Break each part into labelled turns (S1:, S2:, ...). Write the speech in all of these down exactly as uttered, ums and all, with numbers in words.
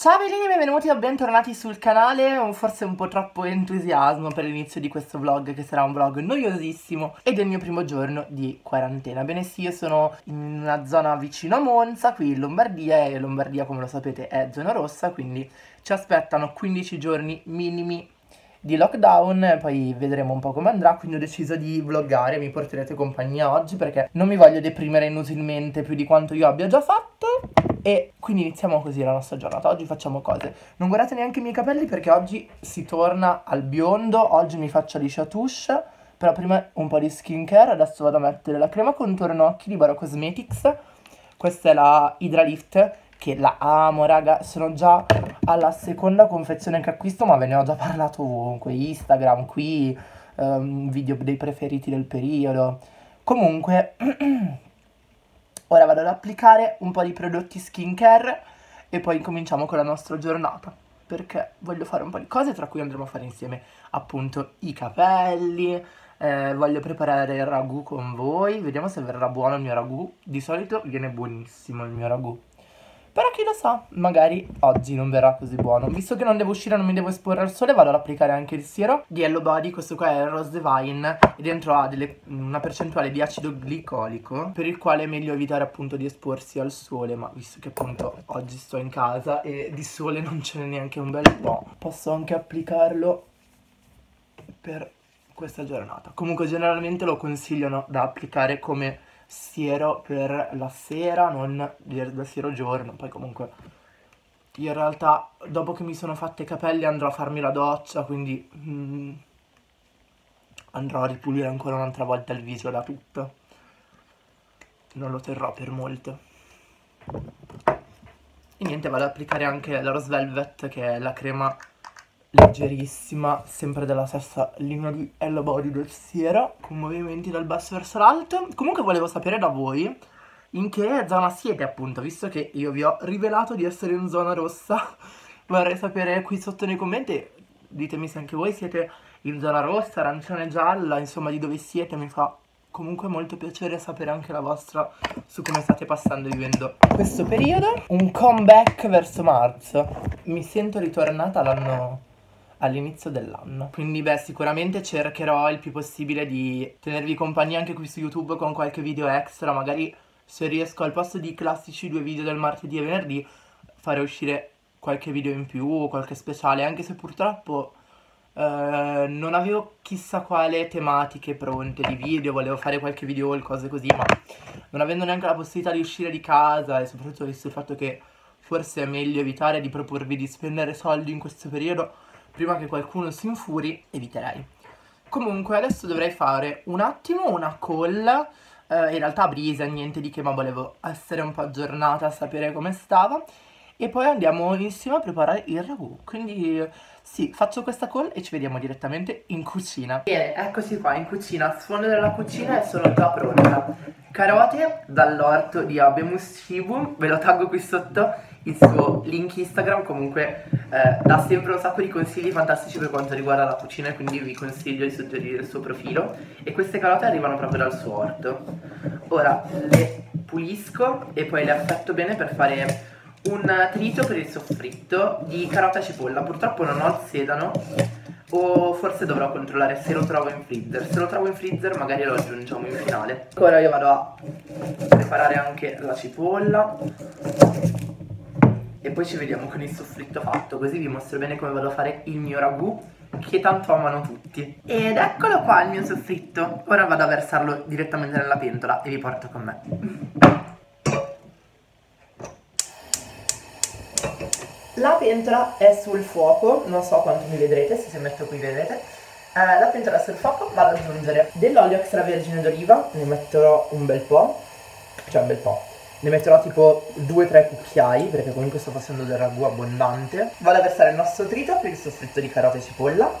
S1: Ciao bellini, benvenuti o bentornati sul canale. Ho forse un po' troppo entusiasmo per l'inizio di questo vlog, che sarà un vlog noiosissimo ed è il mio primo giorno di quarantena. Bene sì, io sono in una zona vicino a Monza, qui in Lombardia, e Lombardia, come lo sapete, è zona rossa, quindi ci aspettano quindici giorni minimi di lockdown, poi vedremo un po' come andrà. Quindi ho deciso di vloggare, mi porterete compagnia oggi perché non mi voglio deprimere inutilmente più di quanto io abbia già fatto. E quindi iniziamo così la nostra giornata. Oggi facciamo cose. Non guardate neanche i miei capelli perché oggi si torna al biondo. Oggi mi faccio liscia touche, però prima un po' di skincare. Adesso vado a mettere la crema contorno occhi di Bara Cosmetics. Questa è la Hydra Lift, che la amo raga. Sono già alla seconda confezione che acquisto, ma ve ne ho già parlato ovunque, Instagram, qui, um, video dei preferiti del periodo. Comunque ora vado ad applicare un po' di prodotti skincare e poi cominciamo con la nostra giornata, perché voglio fare un po' di cose, tra cui andremo a fare insieme appunto i capelli, eh, voglio preparare il ragù con voi, vediamo se verrà buono il mio ragù. Di solito viene buonissimo il mio ragù, però chi lo sa, magari oggi non verrà così buono. Visto che non devo uscire, non mi devo esporre al sole, vado ad applicare anche il siero di Hello Body. Questo qua è il Rose Divine e dentro ha delle, una percentuale di acido glicolico, per il quale è meglio evitare appunto di esporsi al sole. Ma visto che appunto oggi sto in casa e di sole non ce n'è neanche un bel po', posso anche applicarlo per questa giornata. Comunque generalmente lo consigliano da applicare come siero per la sera, non da siero giorno. Poi comunque io in realtà dopo che mi sono fatte i capelli andrò a farmi la doccia, quindi mm, andrò a ripulire ancora un'altra volta il viso da tutto. Non lo terrò per molto. E niente, vado ad applicare anche la Rose Velvet, che è la crema leggerissima, sempre della stessa linea di Hello Body del siero, con movimenti dal basso verso l'alto. Comunque volevo sapere da voi in che zona siete, appunto, visto che io vi ho rivelato di essere in zona rossa. Vorrei sapere qui sotto nei commenti, ditemi se anche voi siete in zona rossa, arancione, gialla, insomma di dove siete. Mi fa comunque molto piacere sapere anche la vostra su come state passando e vivendo questo periodo. Un comeback verso marzo, mi sento ritornata all'anno, all'inizio dell'anno. Quindi beh, sicuramente cercherò il più possibile di tenervi compagnia anche qui su YouTube con qualche video extra. Magari se riesco al posto di classici due video del martedì e venerdì fare uscire qualche video in più o qualche speciale, anche se purtroppo eh, non avevo chissà quale tematiche pronte di video. Volevo fare qualche video haul, cose così, ma non avendo neanche la possibilità di uscire di casa e soprattutto visto il fatto che forse è meglio evitare di proporvi di spendere soldi in questo periodo prima che qualcuno si infuri, eviterei. Comunque adesso dovrei fare un attimo una call, eh, in realtà a brisa, niente di che, ma volevo essere un po' aggiornata, sapere come stava. E poi andiamo insieme a preparare il ragù. Quindi sì, faccio questa call e ci vediamo direttamente in cucina. Bene, eccoci qua in cucina, sfondo della cucina e sono già pronta. Carote dall'orto di Abemus Cibu, ve lo taggo qui sotto il suo link Instagram. Comunque eh, dà sempre un sacco di consigli fantastici per quanto riguarda la cucina, e quindi vi consiglio di suggerire il suo profilo. E queste carote arrivano proprio dal suo orto. Ora le pulisco e poi le affetto bene per fare un trito per il soffritto di carota e cipolla. Purtroppo non ho il sedano, o forse dovrò controllare se lo trovo in freezer. Se lo trovo in freezer magari lo aggiungiamo in finale. Ora io vado a preparare anche la cipolla e poi ci vediamo con il soffritto fatto, così vi mostro bene come vado a fare il mio ragù, che tanto amano tutti. Ed eccolo qua il mio soffritto. Ora vado a versarlo direttamente nella pentola e vi porto con me. La pentola è sul fuoco, non so quanto mi vedrete, se, se metto qui vedrete. Eh, la pentola è sul fuoco, vado ad aggiungere dell'olio extravergine d'oliva, ne metterò un bel po', cioè un bel po', ne metterò tipo due tre cucchiai, perché comunque sto facendo del ragù abbondante. Vado a versare il nostro trito per il soffritto di carote e cipolla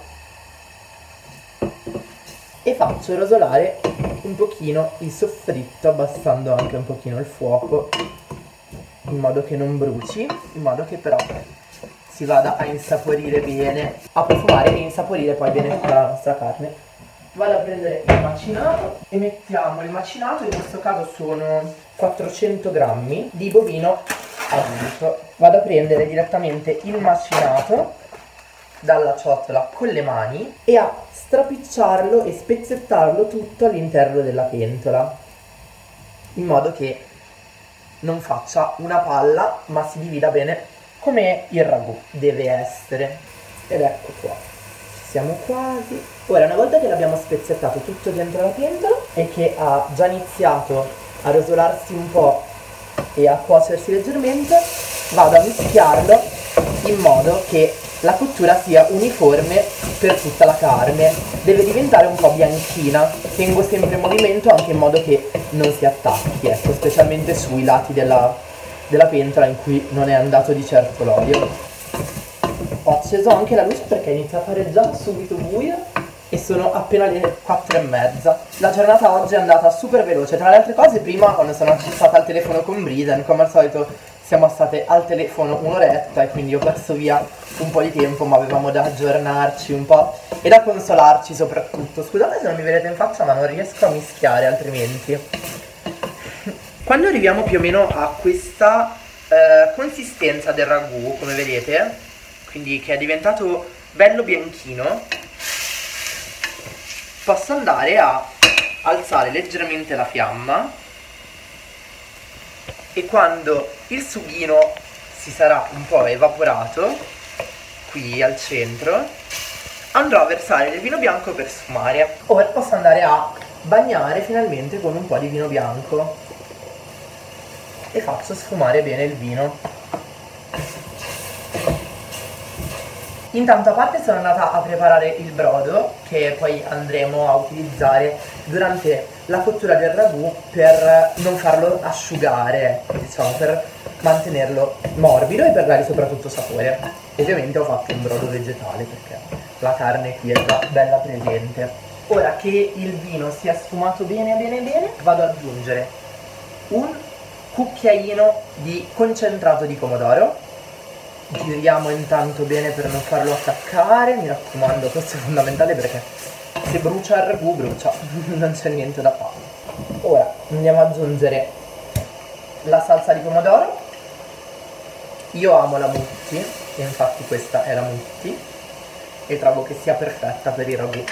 S1: e faccio rosolare un pochino il soffritto, abbassando anche un pochino il fuoco, in modo che non bruci, in modo che però si vada a insaporire bene, a profumare e insaporire poi bene tutta la nostra carne. Vado a prendere il macinato e mettiamo il macinato, in questo caso sono quattrocento grammi di bovino adulto. Vado a prendere direttamente il macinato dalla ciotola con le mani e a strapicciarlo e spezzettarlo tutto all'interno della pentola, in modo che non faccia una palla ma si divida bene come il ragù deve essere. Ed ecco qua, ci siamo quasi. Ora, una volta che l'abbiamo spezzettato tutto dentro la pentola e che ha già iniziato a rosolarsi un po' e a cuocersi leggermente, vado a mischiarlo in modo che la cottura sia uniforme per tutta la carne. Deve diventare un po' bianchina, tengo sempre in movimento anche in modo che non si attacchi, ecco, specialmente sui lati della, della pentola in cui non è andato di certo l'olio. Ho acceso anche la luce perché inizia a fare già subito buio e sono appena le quattro e mezza. La giornata oggi è andata super veloce. Tra le altre cose, prima quando sono stata al telefono con Briden, come al solito siamo state al telefono un'oretta e quindi ho perso via un po' di tempo, ma avevamo da aggiornarci un po' e da consolarci soprattutto. Scusate se non mi vedete in faccia, ma non riesco a mischiare altrimenti. Quando arriviamo più o meno a questa eh, consistenza del ragù, come vedete, quindi che è diventato bello bianchino, posso andare a alzare leggermente la fiamma e quando il sughino si sarà un po' evaporato, qui al centro, andrò a versare del vino bianco per sfumare. Ora posso andare a bagnare finalmente con un po' di vino bianco e faccio sfumare bene il vino. Intanto a parte sono andata a preparare il brodo che poi andremo a utilizzare durante la cottura del ragù per non farlo asciugare, diciamo, per mantenerlo morbido e per dargli soprattutto sapore. E ovviamente ho fatto un brodo vegetale perché la carne qui è già bella presente. Ora che il vino si è sfumato bene bene bene, vado ad aggiungere un cucchiaino di concentrato di pomodoro. Giriamo intanto bene per non farlo attaccare, mi raccomando, questo è fondamentale perché se brucia il ragù brucia, non c'è niente da fare. Ora andiamo ad aggiungere la salsa di pomodoro. Io amo la Mutti, e infatti questa è la Mutti e trovo che sia perfetta per i ragù.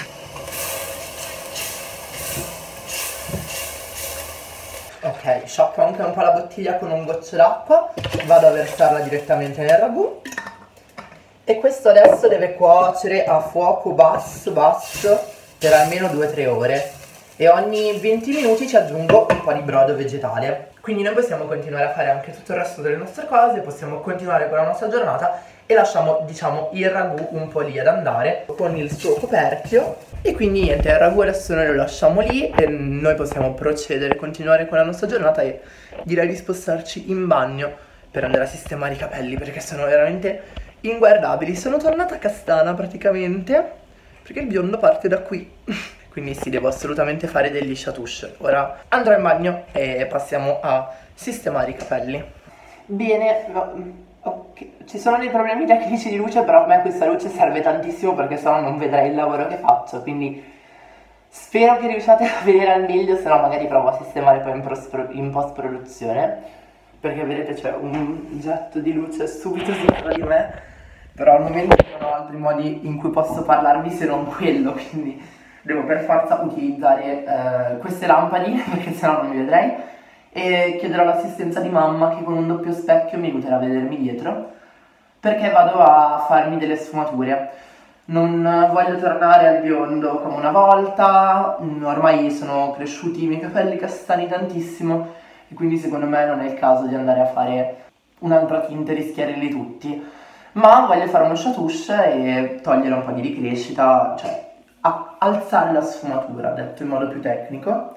S1: Ok, sciacquo anche un po' la bottiglia con un goccio d'acqua, vado a versarla direttamente nel ragù e questo adesso deve cuocere a fuoco basso basso per almeno due tre ore e ogni venti minuti ci aggiungo un po' di brodo vegetale. Quindi noi possiamo continuare a fare anche tutto il resto delle nostre cose, possiamo continuare con la nostra giornata e lasciamo, diciamo, il ragù un po' lì ad andare con il suo coperchio. E quindi niente, il ragù adesso noi lo lasciamo lì e noi possiamo procedere, continuare con la nostra giornata e direi di spostarci in bagno per andare a sistemare i capelli perché sono veramente inguardabili. Sono tornata castana praticamente perché il biondo parte da qui. Quindi sì, devo assolutamente delle lisciatouche. Ora andrò in bagno e passiamo a sistemare i capelli. Bene, no. Okay. Ci sono dei problemi tecnici di luce, però a me questa luce serve tantissimo perché sennò non vedrei il lavoro che faccio, quindi spero che riusciate a vedere al meglio, se no magari provo a sistemare poi in post produzione, perché vedete c'è un getto di luce subito sopra di me, però al momento non ho altri modi in cui posso parlarvi se non quello, quindi devo per forza utilizzare eh, queste lampadine perché sennò non mi vedrei. E chiederò l'assistenza di mamma che con un doppio specchio mi aiuterà a vedermi dietro perché vado a farmi delle sfumature. Non voglio tornare al biondo come una volta, ormai sono cresciuti i miei capelli castani tantissimo e quindi secondo me non è il caso di andare a fare un'altra tinta e rischiarli tutti, ma voglio fare uno chatouche e togliere un po' di ricrescita, cioè alzare la sfumatura, detto in modo più tecnico.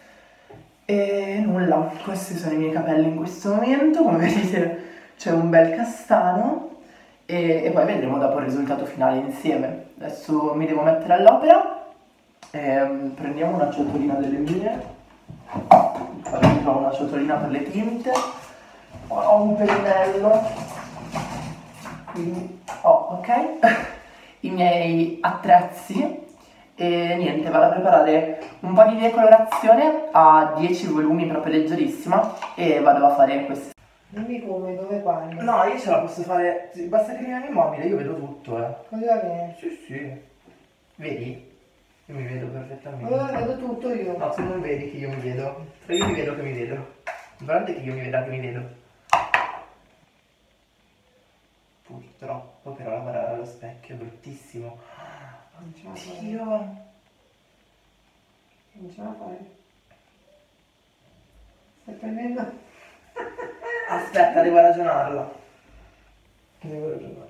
S1: E nulla, questi sono i miei capelli in questo momento, come vedete c'è un bel castano e, e poi vedremo dopo il risultato finale insieme. Adesso mi devo mettere all'opera, prendiamo una ciotolina delle mie, poi trovo una ciotolina per le tinte, ho un pennello, quindi ho, ok, i miei attrezzi. E niente, vado a preparare un po' di decolorazione a dieci volumi, proprio leggerissima, e vado a fare questo.
S2: Dimmi come, dove, quando.
S1: No, io ce la posso fare, basta che rimani immobile, io vedo tutto, eh.
S2: Così va bene.
S1: Sì, sì. Vedi? Io mi vedo perfettamente.
S2: Allora vedo tutto io.
S1: No, tu non vedi che io mi vedo. Però io mi vedo che mi vedo. Guarda che io mi veda che mi vedo. Purtroppo però lavorare allo specchio è bruttissimo.
S2: Non ce la fai.
S1: Oddio.
S2: Non ce la fai. Stai prendendo...
S1: Aspetta, devo ragionarla. Devo ragionarla.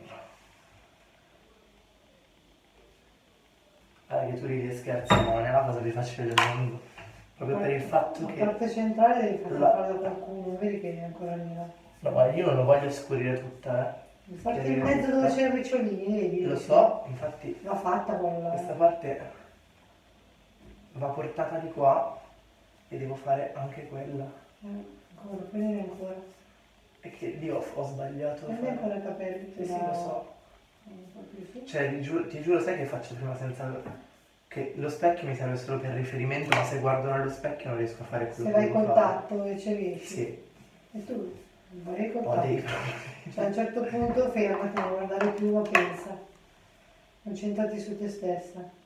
S1: Guarda che tu ridi e scherzi, ma non è la cosa più facile del mondo. Proprio per il fatto
S2: La
S1: che...
S2: parte centrale devi farla
S1: La-
S2: fare da qualcuno, vedi che è ancora nera.
S1: No, ma io non lo voglio scurire tutta, eh.
S2: Infatti in mezzo dove c'è i briciolini, vedi?
S1: Lo so, infatti
S2: L'ho fatta quella.
S1: questa parte va portata di qua e devo fare anche quella.
S2: Eh, ancora, prendi ancora.
S1: E che Dio ho sbagliato a
S2: Prendi
S1: fare.
S2: ancora i capelli.
S1: Sì, sì, lo so.
S2: Un po' più su.
S1: Cioè, ti giuro, ti giuro, sai che faccio prima senza... Che lo specchio mi serve solo per riferimento, ma se guardo nello specchio non riesco a fare quello
S2: Se
S1: che
S2: vai
S1: devo
S2: col
S1: fare.
S2: tatto e ci riesci.
S1: Sì,
S2: E tu vai col
S1: ho dei
S2: tatto.
S1: problemi.
S2: Cioè a un certo punto fermati, non guardare più ma pensa. Concentrati su te stessa.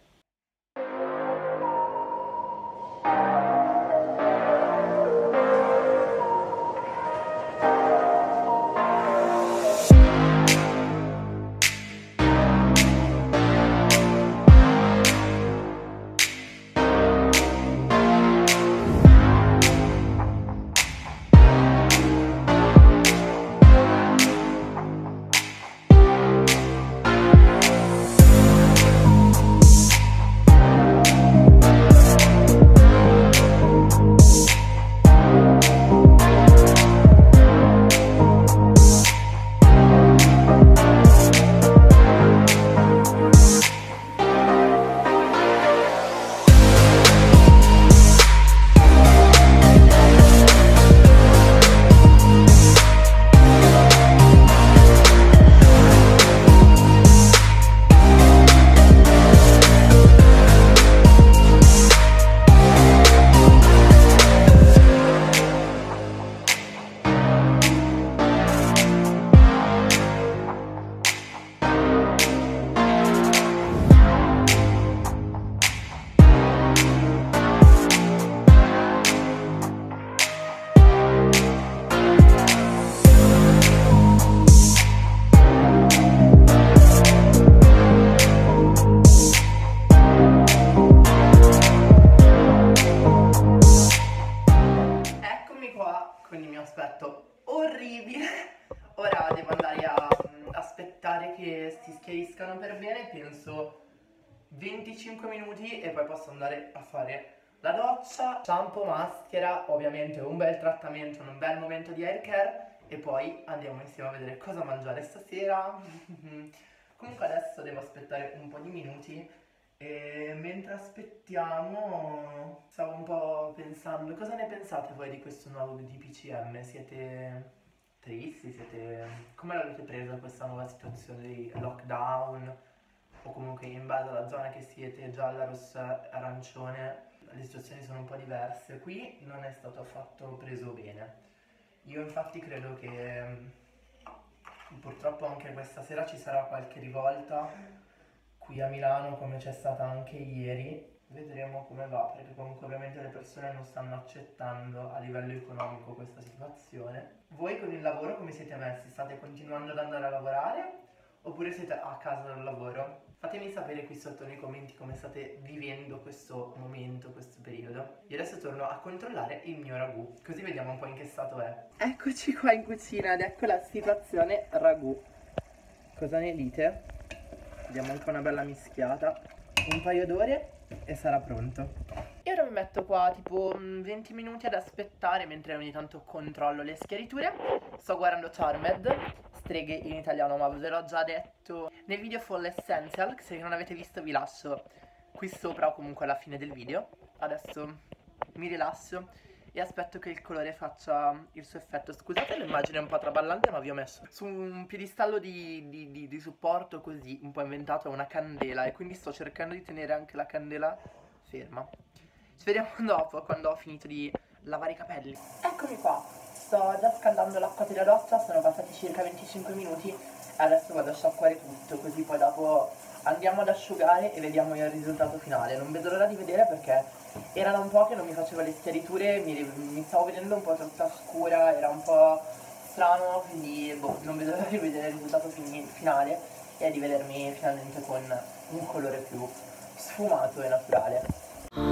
S1: Eccomi qua con il mio aspetto orribile. Ora devo andare a mm, aspettare che si schiariscano per bene, penso venticinque minuti, e poi posso andare a fare la doccia, shampoo, maschera, ovviamente un bel trattamento, un bel momento di hair care, e poi andiamo insieme a vedere cosa mangiare stasera. Comunque adesso devo aspettare un po' di minuti. E mentre aspettiamo, stavo un po' pensando, cosa ne pensate voi di questo nuovo D P C M? Siete tristi? Siete... Come l'avete presa questa nuova situazione di lockdown? O comunque in base alla zona che siete, gialla, rossa, arancione, le situazioni sono un po' diverse. Qui non è stato affatto preso bene. Io infatti credo che purtroppo anche questa sera ci sarà qualche rivolta qui a Milano, come c'è stata anche ieri. Vedremo come va, perché comunque ovviamente le persone non stanno accettando a livello economico questa situazione. Voi con il lavoro come siete messi? State continuando ad andare a lavorare oppure siete a casa dal lavoro? Fatemi sapere qui sotto nei commenti come state vivendo questo momento, questo periodo. Io adesso torno a controllare il mio ragù, così vediamo un po' in che stato è. Eccoci qua in cucina ed ecco la situazione ragù. Cosa ne dite? Diamo anche una bella mischiata, un paio d'ore e sarà pronto. E ora mi metto qua tipo venti minuti ad aspettare mentre ogni tanto controllo le schiariture. Sto guardando Charmed, streghe in italiano, ma ve l'ho già detto nel video Fall Essential, se non avete visto vi lascio qui sopra o comunque alla fine del video. Adesso mi rilasso e aspetto che il colore faccia il suo effetto. Scusate l'immagine è un po' traballante, ma vi ho messo su un piedistallo di, di, di, di supporto così un po' inventato una candela, e quindi sto cercando di tenere anche la candela ferma. Ci vediamo dopo, quando ho finito di lavare i capelli. Eccomi qua, sto già scaldando l'acqua della doccia, sono passati circa venticinque minuti e adesso vado a sciacquare tutto, così poi dopo andiamo ad asciugare e vediamo il risultato finale. Non vedo l'ora di vedere perché era da un po' che non mi facevo le schiariture, mi, mi stavo vedendo un po' tutta scura, era un po' strano, quindi boh, non vedo l'ora di vedere il risultato fini, finale e di vedermi finalmente con un colore più sfumato e naturale.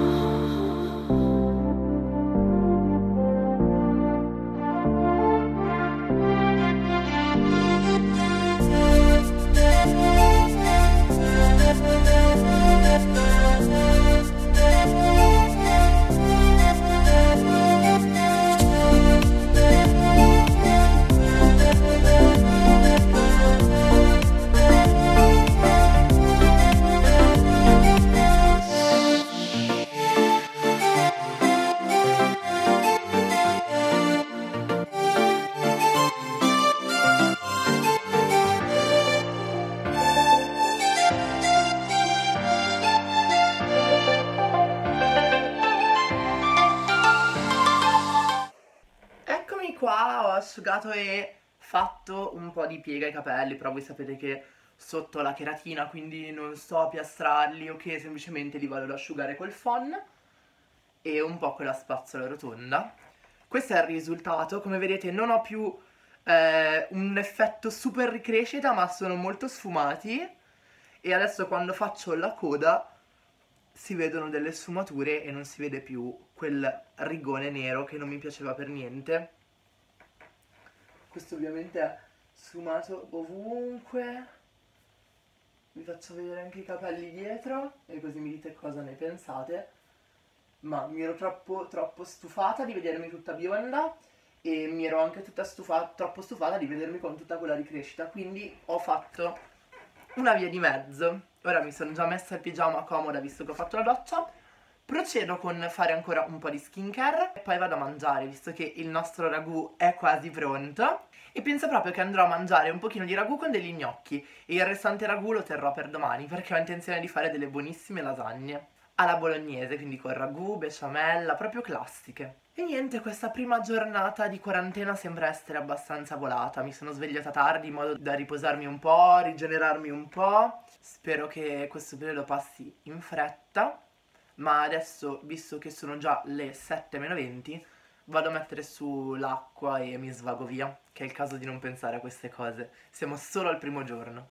S1: Qua ho asciugato e fatto un po' di piega ai capelli, però voi sapete che sotto la cheratina, quindi non sto a piastrarli, ok, semplicemente li vado ad asciugare col phon e un po' con la spazzola rotonda. Questo è il risultato, come vedete non ho più eh, un effetto super ricrescita, ma sono molto sfumati e adesso quando faccio la coda si vedono delle sfumature e non si vede più quel rigone nero che non mi piaceva per niente. Questo ovviamente è sfumato ovunque. Vi faccio vedere anche i capelli dietro e così mi dite cosa ne pensate. Ma mi ero troppo, troppo stufata di vedermi tutta bionda e mi ero anche tutta stufa, troppo stufata di vedermi con tutta quella ricrescita, quindi ho fatto una via di mezzo. Ora mi sono già messa il pigiama comoda visto che ho fatto la doccia. Procedo con fare ancora un po' di skincare e poi vado a mangiare, visto che il nostro ragù è quasi pronto. E penso proprio che andrò a mangiare un pochino di ragù con degli gnocchi e il restante ragù lo terrò per domani perché ho intenzione di fare delle buonissime lasagne alla bolognese, quindi con ragù, besciamella, proprio classiche. E niente, questa prima giornata di quarantena sembra essere abbastanza volata. Mi sono svegliata tardi in modo da riposarmi un po', rigenerarmi un po'. Spero che questo periodo passi in fretta. Ma adesso, visto che sono già le sette meno venti, vado a mettere su l'acqua e mi svago via, che è il caso di non pensare a queste cose. Siamo solo al primo giorno.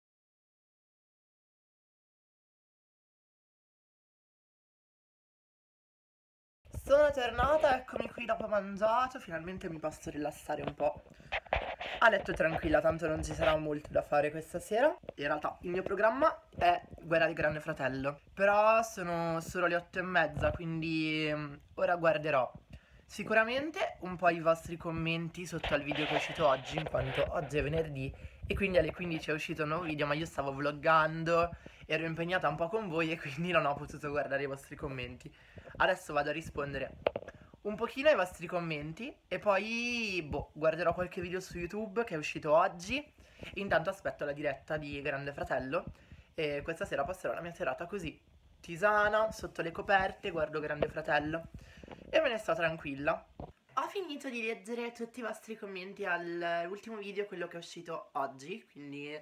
S1: Sono tornata, eccomi qui dopo mangiato, finalmente mi posso rilassare un po'. A letto tranquilla, tanto non ci sarà molto da fare questa sera. In realtà il mio programma è Guerra di Grande Fratello, però sono solo le otto e mezza, quindi um, ora guarderò sicuramente un po' i vostri commenti sotto al video che è uscito oggi, in quanto oggi è venerdì e quindi alle quindici è uscito un nuovo video, ma io stavo vloggando, ero impegnata un po' con voi e quindi non ho potuto guardare i vostri commenti. Adesso vado a rispondere un pochino ai vostri commenti e poi, boh, guarderò qualche video su YouTube che è uscito oggi. Intanto aspetto la diretta di Grande Fratello e questa sera passerò la mia serata così, tisana, sotto le coperte, guardo Grande Fratello e me ne sto tranquilla. Ho finito di leggere tutti i vostri commenti all'ultimo video, quello che è uscito oggi, quindi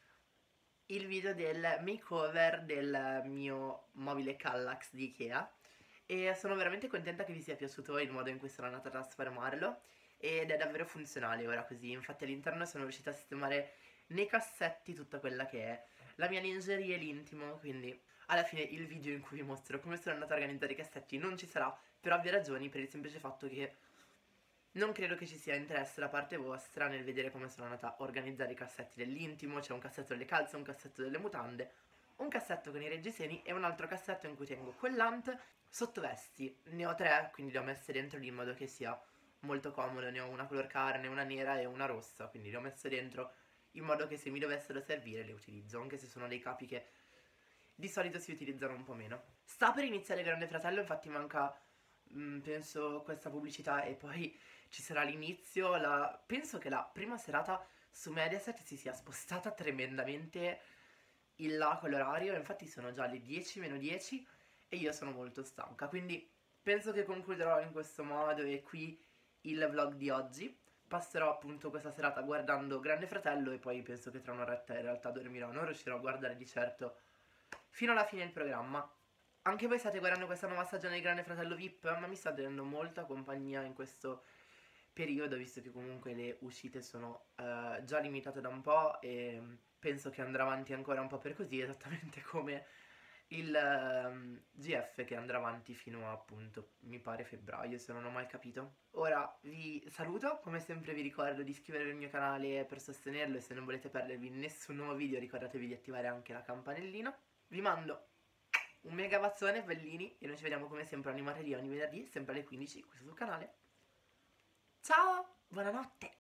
S1: il video del makeover del mio mobile Kallax di Ikea. E sono veramente contenta che vi sia piaciuto il modo in cui sono andata a trasformarlo ed è davvero funzionale ora così. Infatti all'interno sono riuscita a sistemare nei cassetti tutta quella che è la mia lingerie e l'intimo, quindi alla fine il video in cui vi mostro come sono andata a organizzare i cassetti non ci sarà per ovvie ragioni, per il semplice fatto che non credo che ci sia interesse da parte vostra nel vedere come sono andata a organizzare i cassetti dell'intimo. C'è un cassetto delle calze, un cassetto delle mutande, un cassetto con i reggiseni e un altro cassetto in cui tengo quellant. Sottovesti ne ho tre, quindi le ho messe dentro lì in modo che sia molto comodo. Ne ho una color carne, una nera e una rossa, quindi le ho messe dentro in modo che se mi dovessero servire le utilizzo, anche se sono dei capi che di solito si utilizzano un po' meno. Sta per iniziare Grande Fratello, infatti manca mh, penso questa pubblicità e poi ci sarà l'inizio. La... penso che la prima serata su Mediaset si sia spostata tremendamente in là con l'orario, infatti sono già le dieci meno dieci e io sono molto stanca, quindi penso che concluderò in questo modo e qui il vlog di oggi. passerò appunto questa serata guardando Grande Fratello e poi penso che tra un'oretta in realtà dormirò. Non riuscirò a guardare di certo fino alla fine del programma. Anche voi state guardando questa nuova stagione di Grande Fratello V I P, ma mi sta tenendo molta compagnia in questo periodo, visto che comunque le uscite sono eh, già limitate da un po' e penso che andrà avanti ancora un po' per così, esattamente come il ehm, G F che andrà avanti fino a appunto, mi pare febbraio, se non ho mal capito. Ora vi saluto, come sempre vi ricordo di iscrivervi al mio canale per sostenerlo e se non volete perdervi nessun nuovo video ricordatevi di attivare anche la campanellina. Vi mando un mega bacione bellini e noi ci vediamo come sempre ogni martedì, ogni venerdì, sempre alle quindici qui sul canale. Ciao, buonanotte!